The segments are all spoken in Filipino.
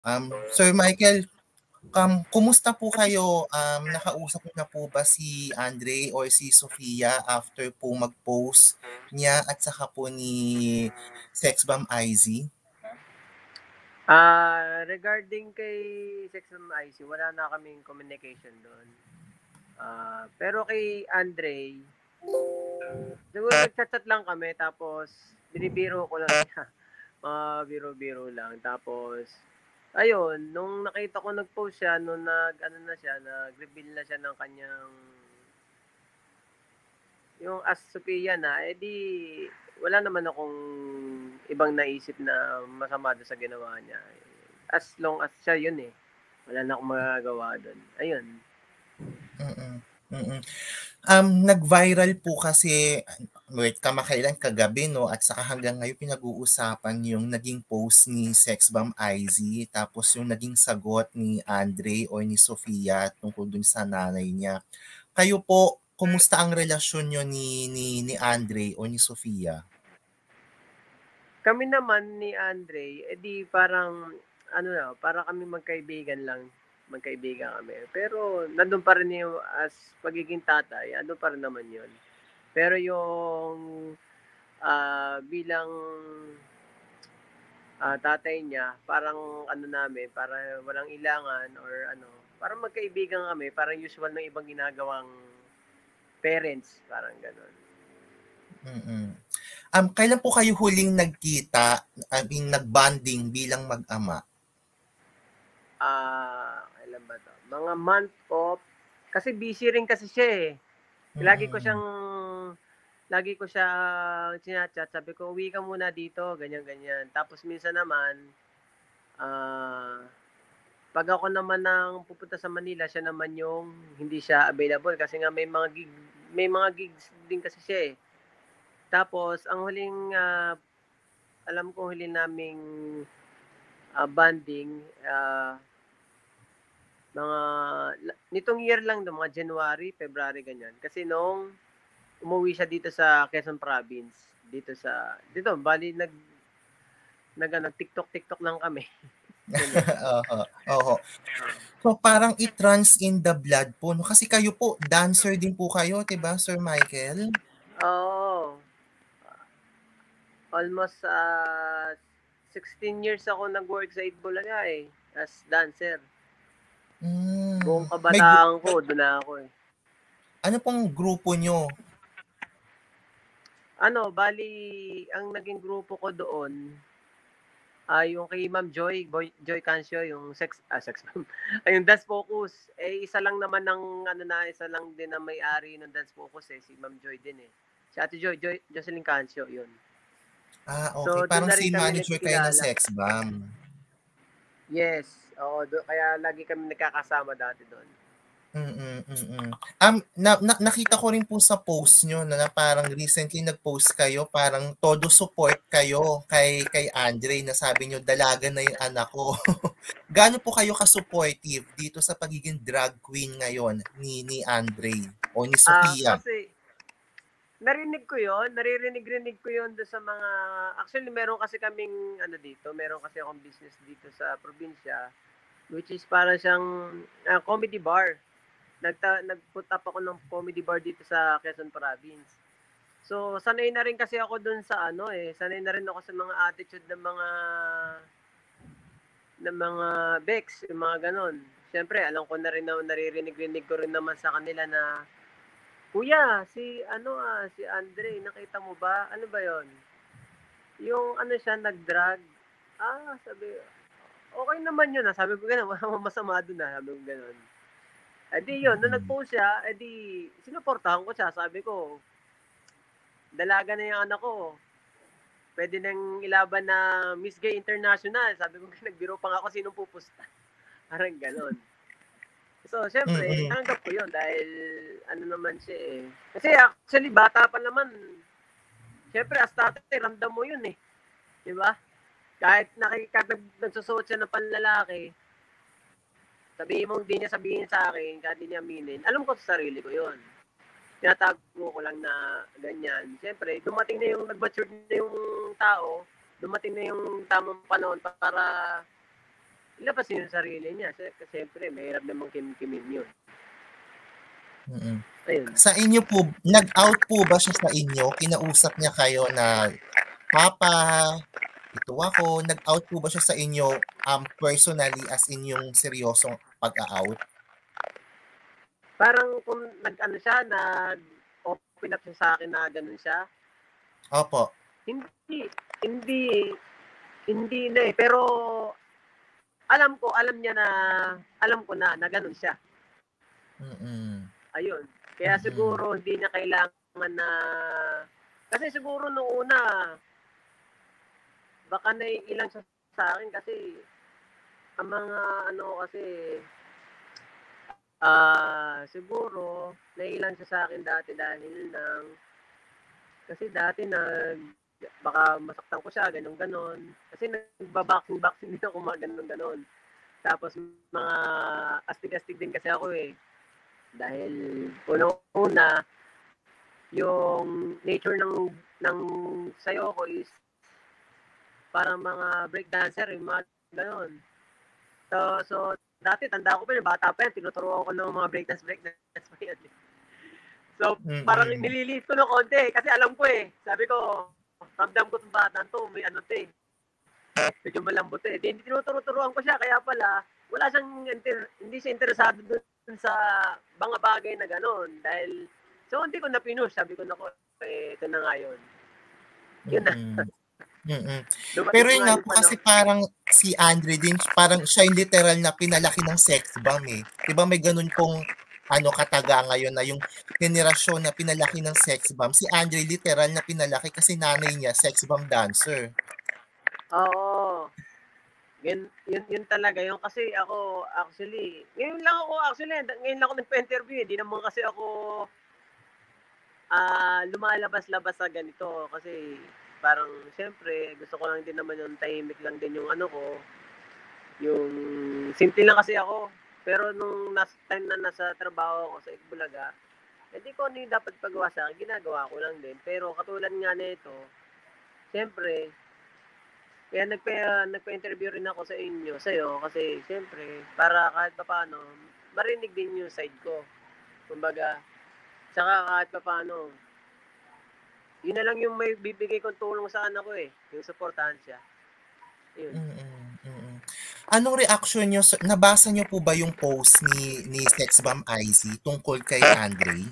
Sir Michael, kumusta po kayo? Nakausap niyo na po ba si Andre or si Sofia after po mag-post niya at saka po ni Sexbomb IZ? Regarding kay Sexbomb IC, wala na kaming communication doon. Pero kay Andre, siguro nagchat-chat lang kami tapos binibiro ko lang siya. Biro-biro lang. Tapos, ayun, nung nakita ko nag-post siya, nung nag-reveal na siya ng kanyang yung as Sophia na, edi wala naman akong ibang naisip na masama doon sa ginawa niya. As long as siya yun eh. Wala na akong magagawa doon. Ayun. Mm-mm. Mm-mm. Nag-viral po kasi kamakailan kagabi no at saka hanggang ngayon pinag-uusapan yung naging post ni Sexbomb IZ tapos yung naging sagot ni Andre o ni Sofia tungkol dun sa nanay niya. Kayo po, kumusta ang relasyon nyo ni Andre o ni Sofia? Kami naman ni Andre, edi parang para kami magkaibigan lang. Magkaibigan kami. Pero nandun pa rin yung as pagiging tatay, andun pa rin naman yun. Pero yung bilang tatay niya, parang namin, para walang ilangan or parang magkaibigan kami, parang usual ng ibang ginagawang parents, parang ganun. Mm-mm. Kailan po kayo huling nagkita, nag-bonding bilang mag-ama? Kailan ba to? Mga month of, kasi busy rin kasi siya eh. Mm-mm. Lagi ko siya chinachat, sabi ko, uwi ka muna dito, ganyan-ganyan. Tapos minsan naman, pag ako naman nang pupunta sa Manila, siya naman yung hindi siya available kasi nga may mga gigs din kasi siya eh. Tapos, ang huling, alam ko huling naming banding, nitong year lang do, mga January, February, ganyan. Kasi nung umuwi siya dito sa Quezon Province, bali TikTok lang kami. Oho, oho. So parang it-runs in the blood po, no? Kasi kayo po, dancer din po kayo, 'di ba, Sir Michael? Oo. Almost 16 years ako nag-work sa Itbulaga eh, as dancer. Buong May kabataan ko, doon na ako eh. ano pong grupo nyo? Bali, ang naging grupo ko doon, yung kay Ma'am Joy Cancio, yung sex ma'am. Yung Dance Focus. Isa lang naman ng, isa lang din na may-ari ng Dance Focus eh, si Ma'am Joy din eh. Si Ate Jocelyn Cancio, yun. Okay. So, doon Parang na si rin kami manager kayo ng nagkilala. Sex Bomb. Yes. Oo, kaya lagi kami nagkakasama dati doon. Nakita ko rin po sa post nyo na parang recently nag-post kayo, parang todo support kayo kay Andre na sabi nyo, dalaga na yung anak ko. Gaano po kayo ka-supportive dito sa pagiging drag queen ngayon ni Andre o ni Sofia? Kasi naririnig ko yon doon sa mga, actually meron kasi kaming meron kasi akong business dito sa probinsya, which is para siyang comedy bar. Nag-put up ako ng comedy bar dito sa Quezon Province. So, sanay na rin kasi ako doon sa sanay na rin ako sa mga attitude ng mga Bex, yung mga ganon. Siyempre, alam ko na rin na naririnig ko rin naman sa kanila na, Kuya, si Andre, nakita mo ba? Ano ba yon? Yung siya, nag-drag. Sabi, okay naman yun. Sabi ko gano'n, wala masama doon sabi ko gano'n. Yun, nung nag-post siya, sinuportahan ko siya. Sabi ko, dalaga na yung anak ko. Pwede nang ilaban na Miss Gay International. Sabi ko, nagbiro pa nga ako sinong pupusta. Parang gano'n. So, syempre, Mm-mm. tanggap ko yun dahil naman siya eh. Kasi actually, bata pa naman. Syempre, as tatay, ramdam mo yun eh. Di ba? Kahit nagsusuot siya ng panlalaki, sabihin mo, hindi niya sabihin sa akin, kahit hindi niya aminin, alam ko sa sarili ko yun. Tinatago ko lang na ganyan. Siyempre, dumating na yung nag-mature na yung tao, dumating na yung tamang panahon para ilabas niya yung sarili niya. Kasi siyempre, mahirap namang kim-kimin yun. Ayun. Sa inyo po, nag-out po ba siya sa inyo? Kinausap niya kayo na, Papa, ito ako. Nag-out po ba siya sa inyo personally as in yung seryosong pag-out? Parang kung nag-ano siya, nag-open up siya sa akin na ganun siya. Opo. Hindi na eh. Pero alam ko na ganun siya. Ayun. Kaya siguro hindi niya kailangan na, kasi siguro nung una, baka naiilang siya sa akin kasi ang mga siguro naiilang siya sa akin dati dahil kasi dati baka masaktan ko siya, ganon. Kasi nagbaboxing din ako, mga ganon. Tapos mga astig-astig din kasi ako eh. Dahil una, yung nature ng sayo ko is parang mga breakdancer, yung mga ganon. So dati, tanda ko pa yun, bata pa yan, tinuturuan ko ng mga breakdance pa yan. So, parang nililit ko ng konti kasi alam ko eh. Sabi ko, ramdam ko itong bata to, may ano to eh. Medyo malambot eh. Hindi tinuturuan ko siya, kaya pala, hindi siya interesado dun sa mga bagay na gano'n. Dahil, so hindi ko na-pinush. Sabi ko, ito na nga yun. Yun na. Pero yun nga po kasi parang si Andre din, parang siya yung literal na pinalaki ng sex bomb eh. Diba may ganun pong kataga ngayon na yung henerasyon na pinalaki ng sex bomb. Si Andre literal na pinalaki kasi nanay niya sex bomb dancer. Oo. Yun talaga. Yung kasi ako, actually, ngayon lang ako nagpa-interview. Hindi naman kasi ako lumalabas-labas sa ganito. Kasi parang, siyempre, gusto ko lang din naman yung tahimik lang din yung yung simple lang kasi ako. Pero nung time na nasa trabaho ako sa Itbulaga, hindi ko ano yung dapat pagawa sa akin, ginagawa ko lang din. Pero katulad nga nito, siyempre, kaya nagpa-interview rin ako sa'yo, kasi siyempre, para kahit pa paano, marinig din yung side ko. Kumbaga, tsaka kahit pa paano, yun na lang yung may bibigay kong tulong sa anak ko eh, yung supportahan siya. Yun. Anong reaction nyo? Nabasa nyo po ba yung post ni Sex Bomb Izzy tungkol kay Andre?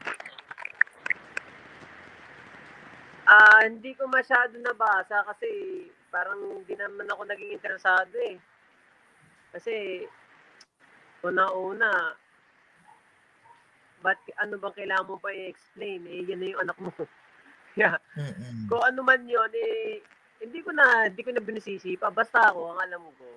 Hindi ko masyado nabasa kasi parang hindi naman ako naging interesado eh. Kasi una, ba't ano bang kailangan mo pa i-explain? Eh, yan na yung anak mo. Yeah. Kung ano man yun, eh, hindi ko na binisisi pa. Basta ako, ang alam ko,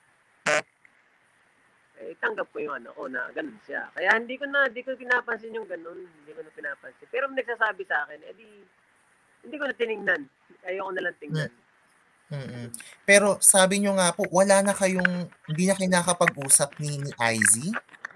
eh, tanggap ko yung ano ko na ganun siya. Kaya hindi ko pinapansin yung ganun. Hindi ko na pinapansin. Pero may nagsasabi sa akin, hindi ko na tinignan. Ayoko na lang tingnan. Pero sabi nyo nga po, hindi na kayo nakapag-usap ni Izzy?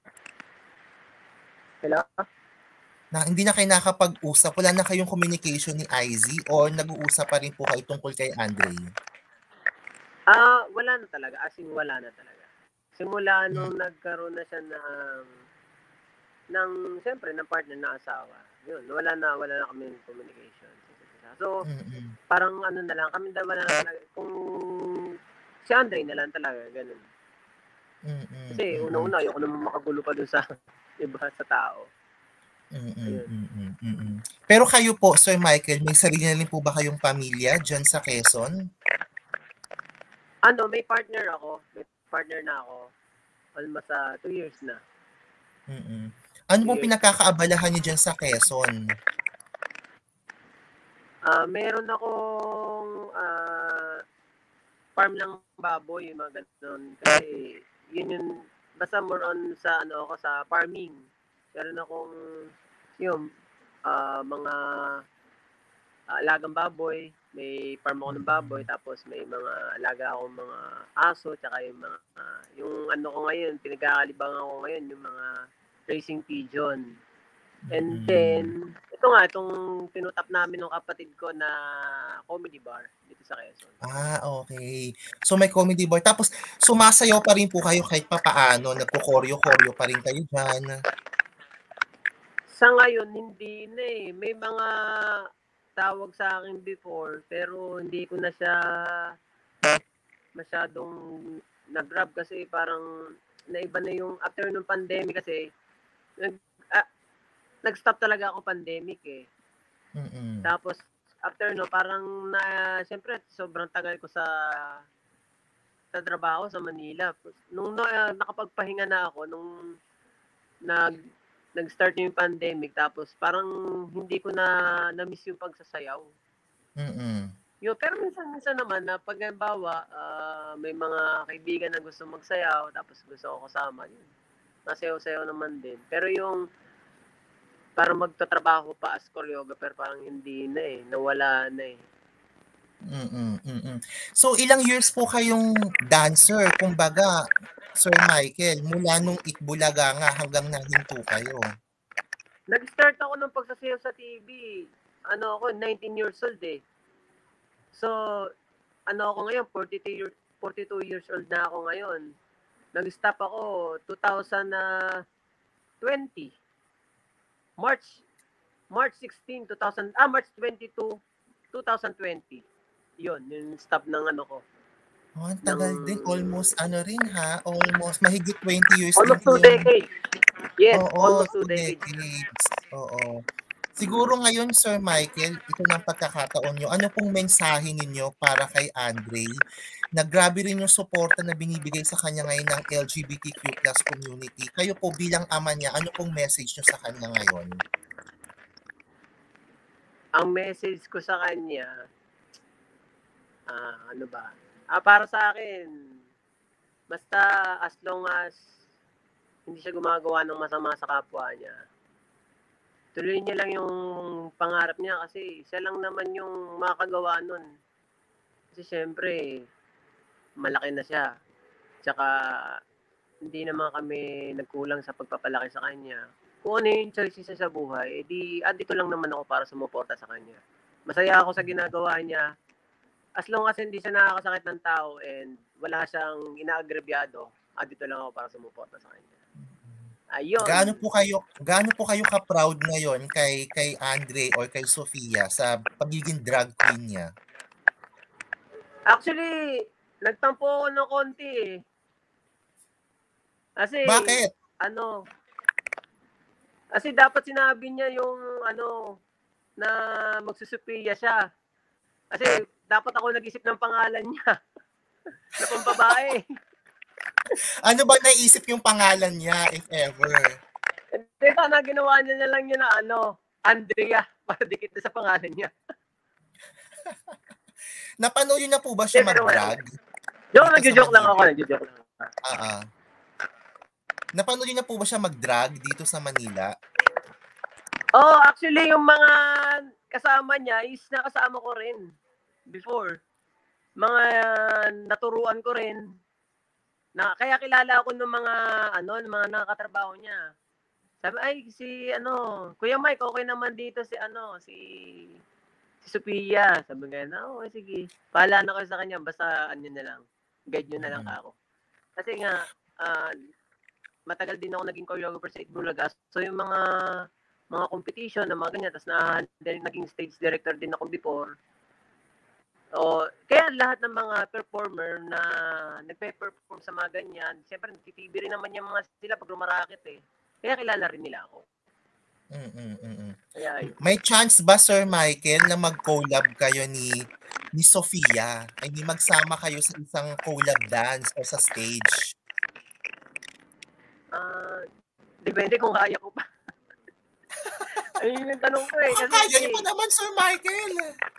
Hello? Hindi na kayo nakapag-usap? Wala na kayong communication ni Izzy or nag-uusap pa rin po kayo tungkol kay Andre? Wala na talaga. As in, wala na talaga. Simula nung nagkaroon na siya siyempre, ng partner na asawa. Yun, wala na kami communication. So, parang ano na lang, kami dalawa na lang, kung si Andre na lang talaga, ganun. Kasi una-una, ayoko naman makagulo pa dun sa iba sa tao. Pero kayo po, Sir Michael, may sarili na rin po ba kayong pamilya dyan sa Quezon? May partner na ako. Almost 2 years na. Ano po pinakakaabalahan niyo dyan sa Quezon? Meron akong farm ng baboy, yung mga ganun. Kasi yun basta more on sa sa farming. Meron akong mga alagang baboy, may farm ako ng baboy, tapos may mga alaga akong mga aso, tsaka yung ko ngayon, pinagkakalibangan ko ngayon, yung mga racing pigeon. And Mm. then, ito nga, itong tinutap namin ng kapatid ko na comedy bar dito sa Quezon. Okay. So may comedy bar. Tapos sumasayaw pa rin po kayo kahit papaano, nagko-koryo-koryo pa rin kayo diyan? Sa ngayon, hindi na eh. May mga tawag sa akin before, pero hindi ko na siya masyadong nag-grab kasi parang naiba na yung after nung pandemic kasi nag, ah, nag-stop talaga ako pandemic eh. Mm. Tapos after no parang na siyempre sobrang tagal ko sa trabaho sa Manila. Nung nakapagpahinga na ako nung nag nag-start yung pandemic tapos parang hindi ko na-miss yung pagsasayaw. Mm. Yun, pero minsan naman na pag halimbawa, may mga kaibigan na gusto magsayaw tapos gusto ko kasama yun. Nasayaw-sayaw naman din. Pero yung parang magtatrabaho pa as choreographer parang hindi na eh, nawala na eh. Mm. So ilang years po kayong dancer, kumbaga, Sir Michael, mula nung Itbulaga nga hanggang nahinto kayo? Nag-start ako ng pagsasayaw sa TV. Ano ako, 19 years old eh. So, ano ako ngayon, 42 years old na ako ngayon. Nag-stop ako 2020. March March 16, 2000, March 22, 2020. Yun, yung stop ng ano ko. Oh, ang Ng, tagal din. Almost ano rin ha, almost mahigit 20 years din almost 2 kayong decades. Yes, oo, almost 2 2 decades. decades. Oo. Siguro ngayon, Sir Michael, ito na ang pagkakataon niyo. Ano pong mensahe ninyo para kay Andre na grabe rin yung suporta na binibigay sa kanya ngayon ng LGBTQ+ community? Kayo po bilang ama niya, ano pong message niyo sa kanya ngayon? Ang message ko sa kanya, ano ba? Para sa akin, basta as long as hindi siya gumagawa ng masama sa kapwa niya, tuloy niya lang yung pangarap niya kasi siya lang naman yung makakagawa nun. Kasi syempre, malaki na siya. Tsaka, hindi naman kami nagkulang sa pagpapalaki sa kanya. Kung ano yung choices niya sa buhay, edi dito lang naman ako para sumuporta sa kanya. Masaya ako sa ginagawa niya. As long as hindi siya nakakasakit ng tao and wala siyang inaagrebyado, dito lang ako para sumuporta sa kanya. Gaano Ayun. po kayo ka-proud ngayon kay Andre or kay Sofia sa pagiging drag queen niya? Actually, nagtampo ako ng konti eh. Kasi, Bakit? ano, kasi dapat sinabi niya yung, na magsusupiya siya. Kasi, dapat ako nag-isip ng pangalan niya. Na pambabae. Ano ba naisip yung pangalan niya, if ever? Hindi, sana ginawa niya na lang yun na Andrea, para dikit na sa pangalan niya. Napanood niyo na po ba siya mag-drag? Nag-joke lang ako. Napanood niyo na po ba siya mag-drag dito sa Manila? Actually, yung mga kasama niya is nakasama ko rin before. Mga naturuan ko rin. Kaya kilala ako ng mga nakakatrabaho niya. Sabi, ay, Kuya Mike, okay naman dito si Sophia. Sabi nga, sige. Pahala na kayo sa kanya, basta na lang. Guide nyo na lang ako. Kasi nga, matagal din ako naging choreographer sa Itbulaga. So, yung mga competition na mga ganyan, tapos naging stage director din ako before. Kaya lahat ng mga performer na nagpe-perform sa mga ganyan, siyempre nagtitv rin naman yung mga sila pag rumarakit eh. Kaya kilala rin nila ako. Kaya, may chance ba, Sir Michael, na mag-collab kayo ni Sofia? I mean, magsama kayo sa isang collab dance o sa stage? Depende kung kaya ko pa. Ayun yung tanong ko eh. Kasi, kaya niyo pa naman, Sir Michael!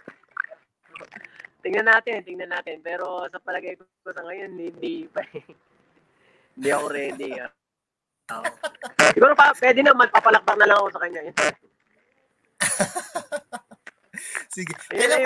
Tingnan natin. Pero sa palagay ko sa ngayon, hindi pa eh. Hindi ako ready. Siguro pwede na, magpapalakpak na lang ako sa kanya. Sige. Kailan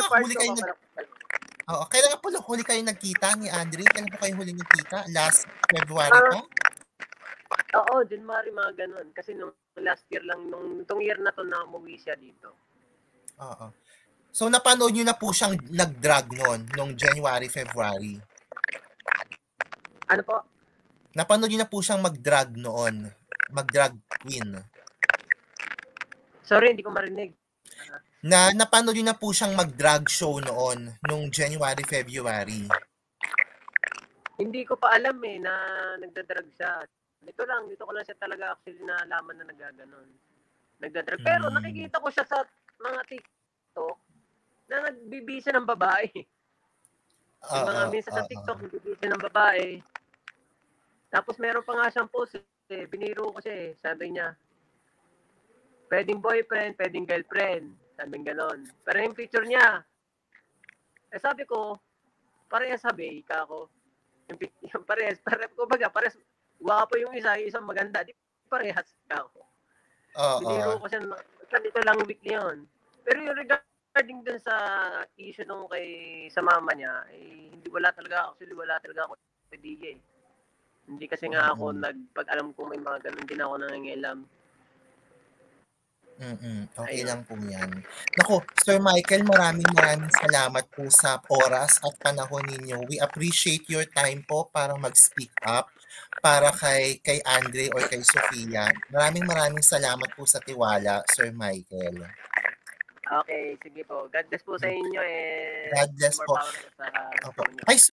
po huli kayo nagkita ni Andre? Kailan po kayo huli nagkita? Last February pa? Oo, January mga ganun. Kasi nung last year lang, itong year na to na umuwi siya dito. Oo. So, napanood nyo na po siyang nag-drag noon, nung January, February? Ano po? Napanood nyo na po siyang mag-drag noon? Mag-drag queen? Sorry, hindi ko marinig. Napanood nyo na po siyang mag-drag show noon, nung January, February? Hindi ko pa alam na nagdadrag siya. Dito ko lang siya talaga actually nalaman na nagaganon. Nagdadrag. Pero nakikita ko siya sa mga TikTok na nagbibisa ng babae. Yung mga minsan sa TikTok, nagbibisa ng babae. Tapos meron pa nga siyang post biniro ko siya Sabi niya, pwedeng boyfriend, pwedeng girlfriend. Sabi ganon. Pero yung picture niya, sabi ko, parehas sabi, ako. Yung parehas, kumbaga, parehas, guwapo yung isa, yung isang maganda, di parehas ako. Biniro ko siya, ganito lang weekly yun. Pero yung regarding dun sa issue nung sa mama niya, wala talaga ako idea Hindi kasi nga ako pag-alam ko may mga ganun din ako nangingialam. Okay lang po yan. Naku, Sir Michael, maraming salamat po sa oras at panahon ninyo. We appreciate your time po para mag-speak up para kay Andre or kay Sofia. Maraming salamat po sa tiwala, Sir Michael. Okay, sige po. God bless po sa inyo God bless po. Ay,